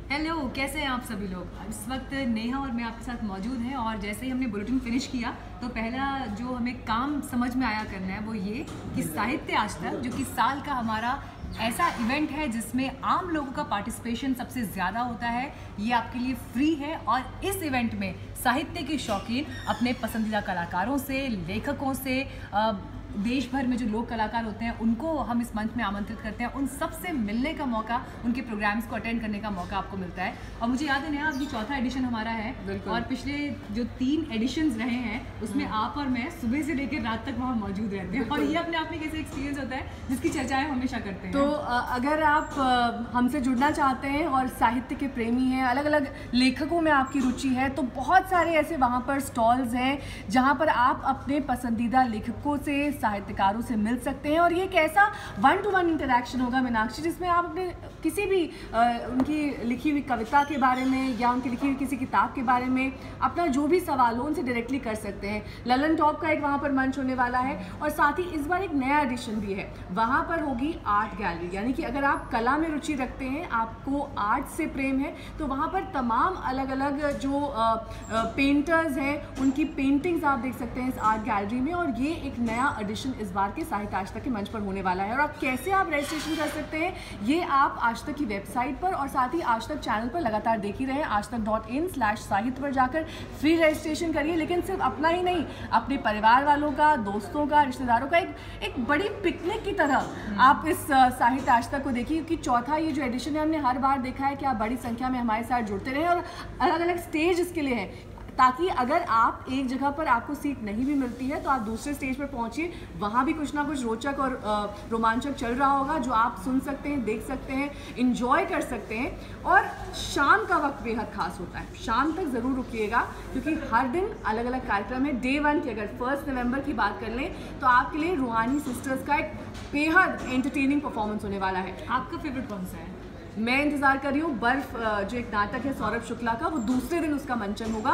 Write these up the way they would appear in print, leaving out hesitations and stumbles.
Hello, कैसे हैं आप सभी लोग। इस वक्त नेहा और मैं आपके साथ मौजूद हैं और जैसे ही हमने बुलेटिन फिनिश किया तो पहला जो हमें काम समझ में आया करना है वो ये कि साहित्य आज तक, जो कि साल का हमारा ऐसा इवेंट है जिसमें आम लोगों का पार्टिसिपेशन सबसे ज़्यादा होता है, ये आपके लिए फ्री है। और इस इवेंट में साहित्य के शौकीन अपने पसंदीदा कलाकारों से, लेखकों से, देश भर में जो लोक कलाकार होते हैं उनको हम इस मंच में आमंत्रित करते हैं। उन सब से मिलने का मौका, उनके प्रोग्राम्स को अटेंड करने का मौका आपको मिलता है। और मुझे याद है नया, अभी चौथा एडिशन हमारा है और पिछले जो 3 एडिशंस रहे हैं उसमें आप और मैं सुबह से लेकर रात तक वहाँ मौजूद रहते हैं और ये अपने आप में कैसे एक्सपीरियंस होता है जिसकी चर्चाएं हमेशा करते हैं। तो अगर आप हमसे जुड़ना चाहते हैं और साहित्य के प्रेमी हैं, अलग अलग लेखकों में आपकी रुचि है, तो बहुत सारे ऐसे वहाँ पर स्टॉल्स हैं जहाँ पर आप अपने पसंदीदा लेखकों से, साहित्यकारों से मिल सकते हैं। और ये एक ऐसा 1-to-1 इंटरेक्शन होगा मीनाक्षी, जिसमें आप अपने किसी भी उनकी लिखी हुई कविता के बारे में या उनकी लिखी हुई किसी किताब के बारे में अपना जो भी सवाल हो उनसे डायरेक्टली कर सकते हैं। ललन टॉप का एक वहाँ पर मंच होने वाला है और साथ ही इस बार एक नया एडिशन भी है। वहाँ पर होगी आर्ट गैलरी, यानी कि अगर आप कला में रुचि रखते हैं, आपको आर्ट से प्रेम है, तो वहाँ पर तमाम अलग अलग जो पेंटर्स हैं उनकी पेंटिंग्स आप देख सकते हैं इस आर्ट गैलरी में। और ये एक नया एडिशन इस बार के साहित्य आज तक के मंच पर होने वाला है। और आप कैसे आप रजिस्ट्रेशन कर सकते हैं, ये आप आज तक की वेबसाइट पर और साथ ही आज तक चैनल पर लगातार देख ही रहे हैं। aajtak.in/साहित्य पर जाकर फ्री रजिस्ट्रेशन करिए। लेकिन सिर्फ अपना ही नहीं, अपने परिवार वालों का, दोस्तों का, रिश्तेदारों का एक बड़ी पिकनिक की तरह आप इस साहित्य आज तक को देखिए, क्योंकि चौथा ये जो एडिशन है, हमने हर बार देखा है कि आप बड़ी संख्या में हमारे साथ जुड़ते रहे और अलग अलग स्टेज इसके लिए है, ताकि अगर आप एक जगह पर आपको सीट नहीं भी मिलती है तो आप दूसरे स्टेज पर पहुंचिए, वहाँ भी कुछ ना कुछ रोचक और रोमांचक चल रहा होगा जो आप सुन सकते हैं, देख सकते हैं, इंजॉय कर सकते हैं। और शाम का वक्त बेहद खास होता है, शाम तक ज़रूर रुकिएगा क्योंकि हर दिन अलग अलग कार्यक्रम है। डे 1 की अगर 1 नवंबर की बात कर लें तो आपके लिए रूहानी सिस्टर्स का एक बेहद एंटरटेनिंग परफॉर्मेंस होने वाला है। आपका फेवरेट कौन सा है? मैं इंतज़ार कर रही हूँ बर्फ, जो एक नाटक है सौरभ शुक्ला का, वो दूसरे दिन उसका मंचन होगा।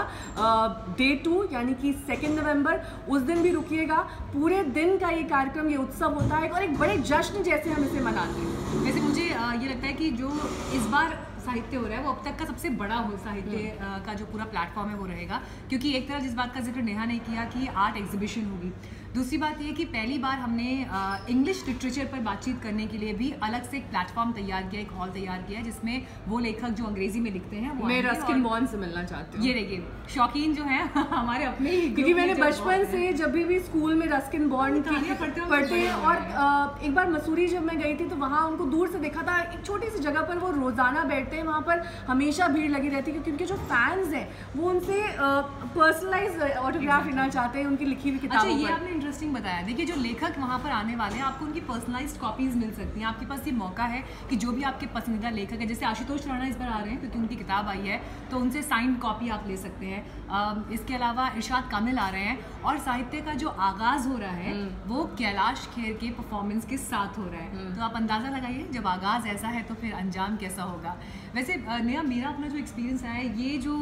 डे 2 यानी कि 2 नवंबर, उस दिन भी रुकिएगा। पूरे दिन का ये कार्यक्रम, ये उत्सव होता है और एक बड़े जश्न जैसे हम इसे मनाते हैं। वैसे मुझे ये लगता है कि जो इस बार साहित्य हो रहा है वो अब तक का सबसे बड़ा हो साहित्य का जो पूरा प्लेटफॉर्म है वो रहेगा, क्योंकि एक तरफ जिस बात का जिक्र नेहा ने किया कि आर्ट एग्जीबिशन होगी, दूसरी बात ये कि पहली बार हमने इंग्लिश लिटरेचर पर बातचीत करने के लिए भी अलग से एक प्लेटफॉर्म तैयार किया, एक हॉल तैयार किया है जिसमें वो लेखक जो अंग्रेजी में लिखते हैं वो मैं रस्किन बॉन्ड से मिलना चाहती हूँ। ये देखिए शौकीन जो है हमारे अपने ही, क्योंकि मैंने बचपन से जब भी स्कूल में रस्किन बॉन्ड पढ़ते हैं और एक बार मसूरी जब मैं गई थी तो वहाँ उनको दूर से देखा था, एक छोटी सी जगह पर वो रोजाना बैठते हैं, वहाँ पर हमेशा भीड़ लगी रहती है क्योंकि उनके जो फैंस हैं वो उनसे पर्सनलाइज ऑटोग्राफ लेना चाहते हैं उनकी लिखी हुई किताबों पर। ये आपने इंटरेस्टिंग बताया। देखिए जो लेखक वहाँ पर आने वाले हैं आपको उनकी पर्सनलाइज्ड कॉपीज मिल सकती हैं। आपके पास ये मौका है कि जो भी आपके पसंदीदा लेखक है, जैसे आशुतोष राणा इस बार आ रहे हैं क्योंकि उनकी किताब आई है, तो उनसे साइंड कॉपी आप ले सकते हैं। इसके अलावा इरशाद कामिल आ रहे हैं और साहित्य का जो आगाज़ हो रहा है वो कैलाश खेर के परफॉर्मेंस के साथ हो रहा है। तो आप अंदाज़ा लगाइए जब आगाज़ ऐसा है तो फिर अंजाम कैसा होगा। वैसे नया मेरा अपना जो एक्सपीरियंस है, ये जो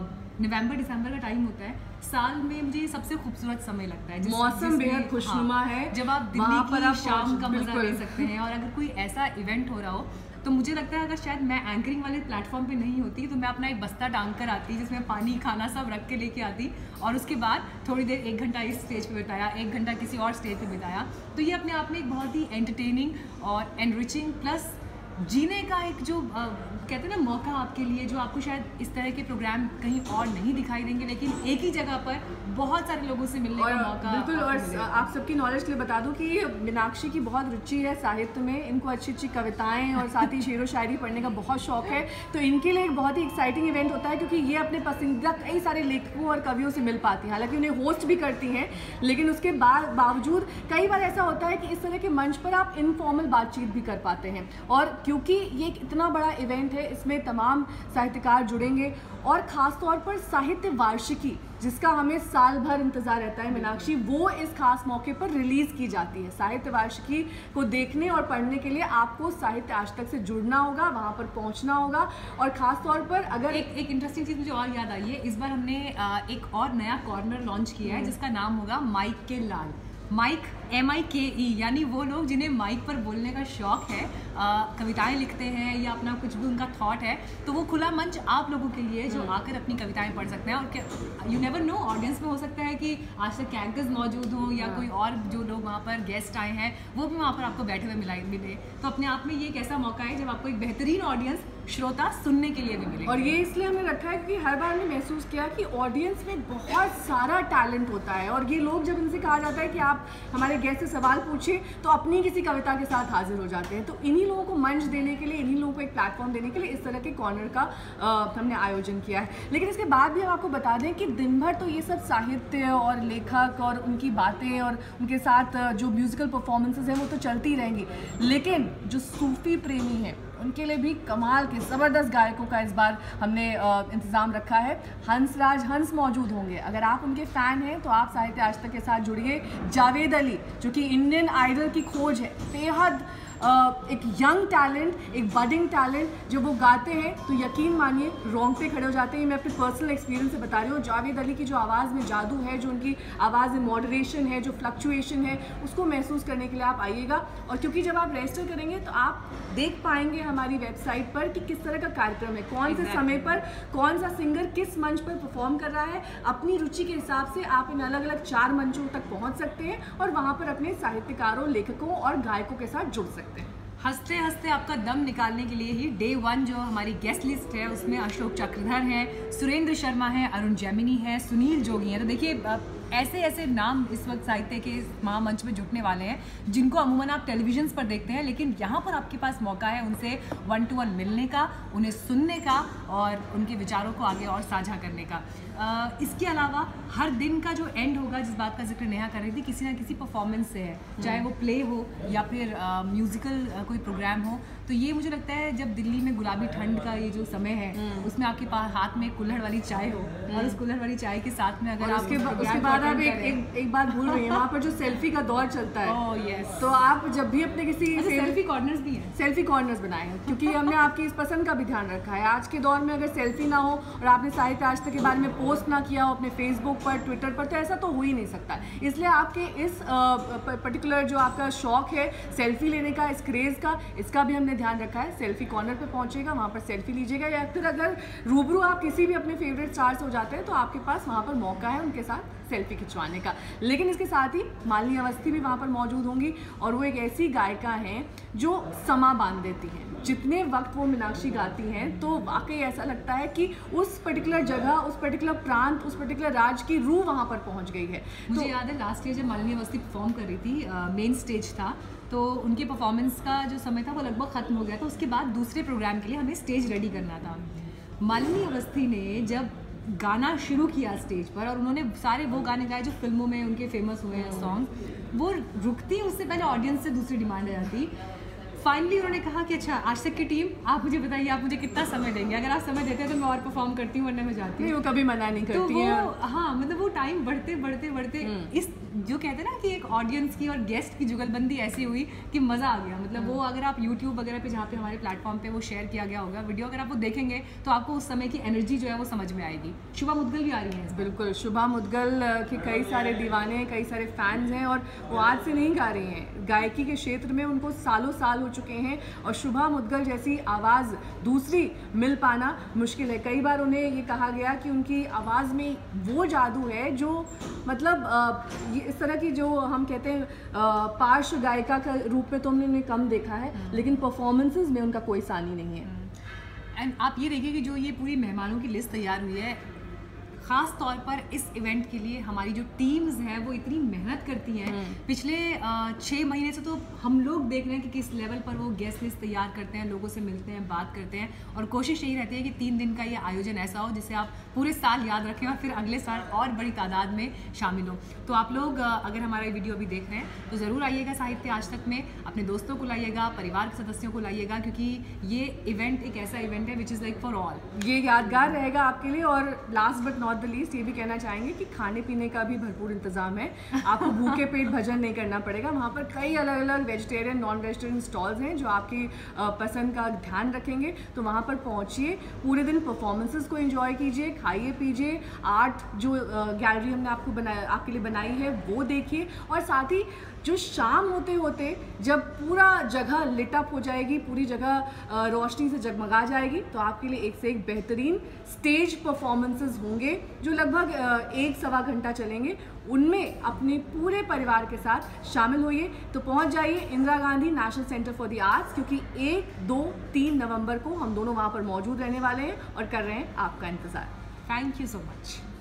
नवंबर दिसंबर का टाइम होता है साल में मुझे सबसे खूबसूरत समय लगता है। मौसम बेहद खुशनुमा है, जब आप दिल्ली की शाम का मजा ले सकते हैं। और अगर कोई ऐसा इवेंट हो रहा हो तो मुझे लगता है अगर शायद मैं एंकरिंग वाले प्लेटफॉर्म पे नहीं होती तो मैं अपना एक बस्ता टांग कर आती जिसमें पानी खाना सब रख के लेके आती और उसके बाद थोड़ी देर 1 घंटा इस स्टेज पे बिताया, 1 घंटा किसी और स्टेज पे बिताया। तो ये अपने आप में एक बहुत ही एंटरटेनिंग और एनरिचिंग प्लस जीने का एक जो कहते हैं ना मौका आपके लिए, जो आपको शायद इस तरह के प्रोग्राम कहीं और नहीं दिखाई देंगे, लेकिन एक ही जगह पर बहुत सारे लोगों से मिलने का मौका। बिल्कुल। और आप सबकी नॉलेज के लिए बता दूं कि मीनाक्षी की बहुत रुचि है साहित्य में, इनको अच्छी अच्छी कविताएं और साथ ही शेरो शायरी पढ़ने का बहुत शौक है। तो इनके लिए एक बहुत ही एक्साइटिंग इवेंट होता है क्योंकि ये अपने पसंदीदा कई सारे लेखकों और कवियों से मिल पाती हैं। हालांकि उन्हें होस्ट भी करती हैं, लेकिन उसके बावजूद कई बार ऐसा होता है कि इस तरह के मंच पर आप इनफॉर्मल बातचीत भी कर पाते हैं। और क्योंकि ये एक इतना बड़ा इवेंट है, इसमें तमाम साहित्यकार जुड़ेंगे और ख़ास तौर पर साहित्य वार्षिकी जिसका हमें साल भर इंतज़ार रहता है मीनाक्षी, वो इस खास मौके पर रिलीज़ की जाती है। साहित्य वार्षिकी को देखने और पढ़ने के लिए आपको साहित्य आज तक से जुड़ना होगा, वहाँ पर पहुँचना होगा। और ख़ास तौर पर अगर एक इंटरेस्टिंग चीज़ मुझे और याद आई है, इस बार हमने एक और नया कॉर्नर लॉन्च किया है जिसका नाम होगा माइक के लाल। माइक MIKE, यानी वो लोग जिन्हें माइक पर बोलने का शौक है, कविताएं लिखते हैं या अपना कुछ भी उनका थॉट है, तो वो खुला मंच आप लोगों के लिए जो आकर अपनी कविताएं पढ़ सकते हैं। और यू नेवर नो, ऑडियंस में हो सकता है कि आज तक कैंकर्स मौजूद हों या कोई और जो लोग वहाँ पर गेस्ट आए हैं वो भी वहाँ पर आपको बैठे हुए मिले। तो अपने आप में ये एक ऐसा मौका है जब आपको एक बेहतरीन ऑडियंस, श्रोता सुनने के लिए भी मिले। और ये इसलिए हमने रखा है क्योंकि हर बार हमने महसूस किया कि ऑडियंस में बहुत सारा टैलेंट होता है, और ये लोग जब इनसे कहा जाता है कि आप हमारे गेस्ट से सवाल पूछिए तो अपनी किसी कविता के साथ हाजिर हो जाते हैं। तो इन्हीं लोगों को मंच देने के लिए, इन्हीं लोगों को एक प्लेटफॉर्म देने के लिए इस तरह के कॉर्नर का हमने आयोजन किया है। लेकिन इसके बाद भी हम आपको बता दें कि दिन भर तो ये सब साहित्य और लेखक और उनकी बातें और उनके साथ जो म्यूजिकल परफॉर्मेंसेज हैं वो तो चलती रहेंगी, लेकिन जो सूफी प्रेमी हैं उनके लिए भी कमाल के ज़बरदस्त गायकों का इस बार हमने इंतज़ाम रखा है। हंस मौजूद होंगे। अगर आप उनके फ़ैन हैं तो आप साहित्य आज तक के साथ जुड़िए। जावेद अली जो कि इंडियन आइडल की खोज है, बेहद एक यंग टैलेंट, एक बडिंग टैलेंट, जब वो गाते हैं तो यकीन मानिए रोंगटे खड़े हो जाते हैं। मैं अपने पर्सनल एक्सपीरियंस से बता रही हूँ। जावेद अली की जो आवाज़ में जादू है, जो उनकी आवाज़ में मॉडरेशन है, जो फ्लक्चुएशन है, उसको महसूस करने के लिए आप आइएगा। और क्योंकि जब आप रजिस्टर करेंगे तो आप देख पाएंगे हमारी वेबसाइट पर कि किस तरह का कार्यक्रम है, कौन से समय पर कौन सा सिंगर किस मंच पर परफॉर्म कर रहा है। अपनी रुचि के हिसाब से आप इन अलग अलग 4 मंचों तक पहुँच सकते हैं और वहाँ पर अपने साहित्यकारों, लेखकों और गायकों के साथ जुड़ सकते हैं। हंसते हंसते आपका दम निकालने के लिए ही डे 1 जो हमारी गेस्ट लिस्ट है उसमें अशोक चक्रधर हैं, सुरेंद्र शर्मा हैं, अरुण जैमिनी हैं, सुनील जोगी हैं। तो देखिए ऐसे ऐसे नाम इस वक्त साहित्य के महामंच में जुटने वाले हैं जिनको अमूमन आप टेलीविजन पर देखते हैं, लेकिन यहाँ पर आपके पास मौका है उनसे 1 to 1 मिलने का, उन्हें सुनने का और उनके विचारों को आगे और साझा करने का। इसके अलावा हर दिन का जो एंड होगा, जिस बात का जिक्र नेहा कर रही थी, किसी ना किसी परफॉर्मेंस से है, चाहे वो प्ले हो या फिर म्यूजिकल कोई प्रोग्राम हो। तो ये मुझे लगता है जब दिल्ली में गुलाबी ठंड का ये जो समय है उसमें आपके पास हाथ में कुल्हड़ वाली चाय हो और उस कुल्हड़ वाली चाय के साथ में अगर उसके बाद आप एक बात भूल रही हैं, वहाँ पर जो सेल्फी का दौर चलता है। Oh yes. तो आप जब भी अपने किसी सेल्फी कॉर्नर्स भी हैं, सेल्फी कॉर्नर्स बनाए हैं, क्योंकि हमने आपकी इस पसंद का भी ध्यान रखा है। आज के दौर में अगर सेल्फी ना हो और आपने साहित्य आज तक के बारे में पोस्ट ना किया हो अपने फेसबुक पर, ट्विटर पर, तो ऐसा तो हो ही नहीं सकता। इसलिए आपके इस पर्टिकुलर जो आपका शौक है सेल्फी लेने का, इस क्रेज़ का, इसका भी हमने ध्यान रखा है। सेल्फी कॉर्नर पे पहुंचेगा, वहाँ पर सेल्फी लीजिएगा, या फिर अगर रूबरू आप किसी भी अपने फेवरेट स्टार से हो जाते हैं तो आपके पास वहाँ पर मौका है उनके साथ सेल्फी खिंचवाने का। लेकिन इसके साथ ही मालिनी अवस्थी भी वहाँ पर मौजूद होंगी और वो एक ऐसी गायिका हैं जो समा बांध देती हैं। जितने वक्त वो मीनाक्षी गाती हैं तो वाकई ऐसा लगता है कि उस पर्टिकुलर जगह, उस पर्टिकुलर प्रांत, उस पर्टिकुलर राज्य की रूह वहाँ पर पहुँच गई है। मुझे याद है लास्ट ईयर जब मालिनी अवस्थी परफॉर्म कर रही थी, मेन स्टेज था, तो उनके परफॉर्मेंस का जो समय था वो लगभग ख़त्म हो गया था। उसके बाद दूसरे प्रोग्राम के लिए हमें स्टेज रेडी करना था। मालिनी अवस्थी ने जब गाना शुरू किया स्टेज पर और उन्होंने सारे वो गाने गाए जो फिल्मों में उनके फेमस हुए हैं सॉन्ग, वो रुकती उससे पहले ऑडियंस से दूसरी डिमांड आ जाती। फाइनली उन्होंने कहा कि अच्छा आज तक की टीम आप मुझे बताइए आप मुझे कितना समय देंगे, अगर आप समय देते हैं तो मैं और परफॉर्म करती हूँ वरना मैं जाती हूँ। वो कभी मना नहीं करती तो वो हाँ मतलब वो टाइम बढ़ते बढ़ते बढ़ते इस जो कहते हैं ना कि एक ऑडियंस की और गेस्ट की जुगलबंदी ऐसी हुई कि मज़ा आ गया। मतलब वो अगर आप यूट्यूब वगैरह पे जहाँ पे हमारे प्लेटफॉर्म पे वो शेयर किया गया होगा वीडियो, अगर आप वो देखेंगे तो आपको उस समय की एनर्जी जो है वो समझ में आएगी। शुभा मुद्गल भी आ रही हैं। बिल्कुल, शुभा मुद्गल के कई सारे दीवाने, कई सारे फैंस हैं और वो आज से नहीं गा रही हैं। गायकी के क्षेत्र में उनको सालों साल हो चुके हैं और शुभा मुद्गल जैसी आवाज़ दूसरी मिल पाना मुश्किल है। कई बार उन्हें ये कहा गया कि उनकी आवाज़ में वो जादू है जो मतलब इस तरह की जो हम कहते हैं पार्श्व गायिका का रूप में तो हमने उन्हें कम देखा है, लेकिन परफॉर्मेंसेस में उनका कोई सानी नहीं है। एंड आप ये देखिए कि जो ये पूरी मेहमानों की लिस्ट तैयार हुई है, ख़ास तौर पर इस इवेंट के लिए हमारी जो टीम्स हैं वो इतनी मेहनत करती हैं। पिछले 6 महीने से तो हम लोग देख रहे हैं कि किस लेवल पर वो गेस्ट लिस्ट तैयार करते हैं, लोगों से मिलते हैं, बात करते हैं और कोशिश यही रहती है कि 3 दिन का ये आयोजन ऐसा हो जिसे आप पूरे साल याद रखें और फिर अगले साल और बड़ी तादाद में शामिल हो। तो आप लोग अगर हमारा वीडियो अभी देख रहे हैं तो ज़रूर आइएगा साहित्य आज तक में। अपने दोस्तों को लाइएगा, परिवार के सदस्यों को लाइएगा, क्योंकि ये इवेंट एक ऐसा इवेंट है which is like for all. ये यादगार रहेगा आपके लिए। और last but not the least ये भी कहना चाहेंगे कि खाने पीने का भी भरपूर इंतजाम है, आपको भूखे पेट भजन नहीं करना पड़ेगा। वहाँ पर कई अलग अलग वेजिटेरियन नॉन वेजिटेरियन स्टॉल्स हैं जो आपकी पसंद का ध्यान रखेंगे। तो वहाँ पर पहुँचिए, पूरे दिन परफॉर्मेंसेस को एंजॉय कीजिए, खाइए पीजिए, आर्ट जो गैलरी हमने आपके लिए बनाई है वो देखिए, और साथ ही जो शाम होते होते जब पूरा जगह लिटअप हो जाएगी, पूरी जगह रोशनी से जगमगा जाएगी, तो आपके लिए एक से एक बेहतरीन स्टेज परफॉर्मेंसेस होंगे जो लगभग 1-1.25 घंटा चलेंगे। उनमें अपने पूरे परिवार के साथ शामिल होइए। तो पहुंच जाइए Indira Gandhi National Centre for the Arts, क्योंकि 1, 2, 3 नवंबर को हम दोनों वहां पर मौजूद रहने वाले हैं और कर रहे हैं आपका इंतज़ार। Thank you so much.